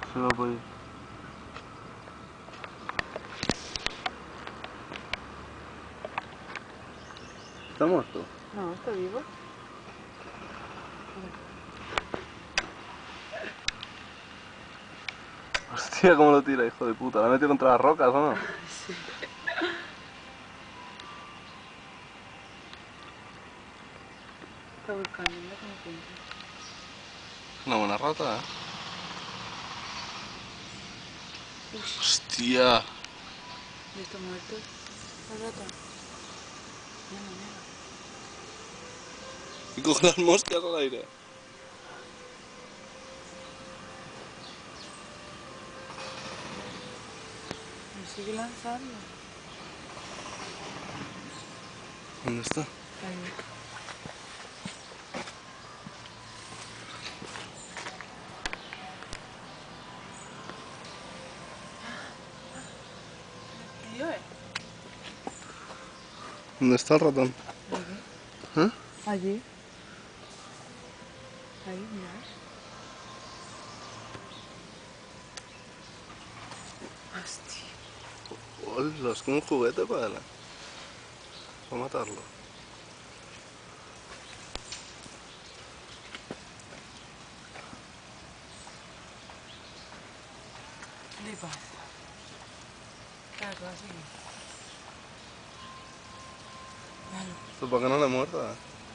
Se va por ahí. ¿Está muerto? No, está vivo. Hostia, cómo lo tira, hijo de puta. ¿La ha metido contra las rocas o no? Sí. Está buscando, mira cómo piensa. Una buena rata, Hostia. ¿Ya está muerto? ¿La rata? Mira, mira. Y coge las moscas al aire. Me sigue lanzando. ¿Dónde está? Ahí. Tío, ¿Dónde está el ratón? allí. ¿Eh? Allí. Ahí, mira. Hostia. Hola, es como un juguete para él. Para matarlo. ¿Qué le pasa? Claro, que va a seguir. Claro. ¿Esto para que no le muerda?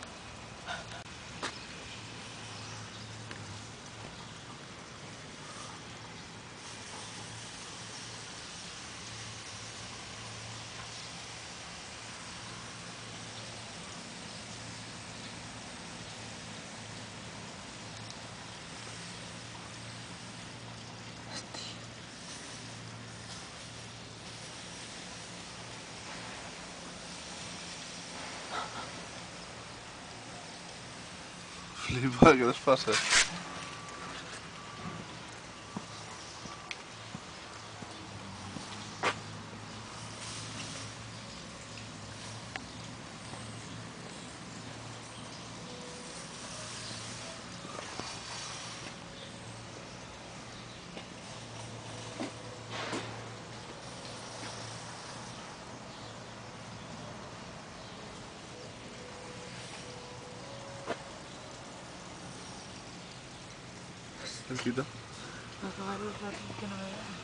Flipa, ¿qué les pasa? ¿El quita? Va a acabar los ratos que no me vean.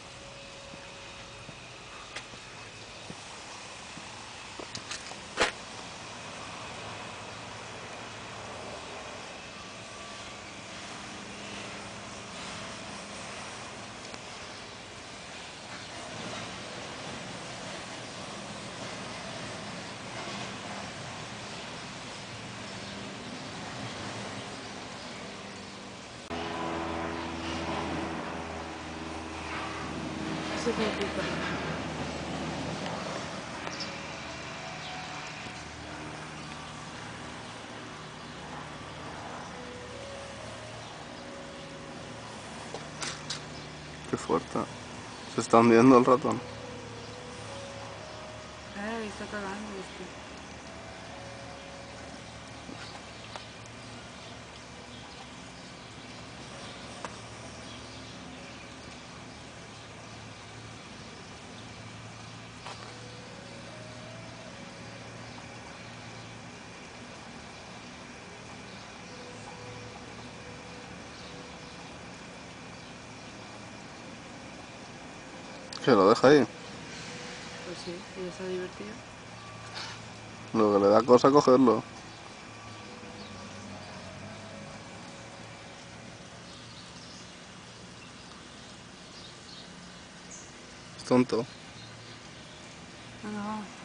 Se preocupa. Qué fuerte. Se está hundiendo el ratón. Está cagando este. Que lo deja ahí. Pues sí, y está divertido. Lo que le da cosa cogerlo. Es tonto. Venga, vamos.